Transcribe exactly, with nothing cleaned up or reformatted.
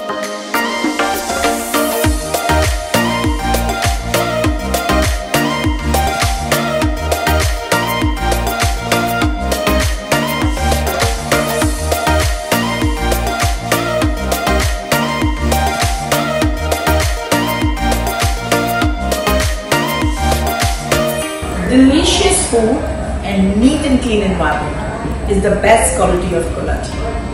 Delicious food and neat and clean environment is the best quality of Kolachi.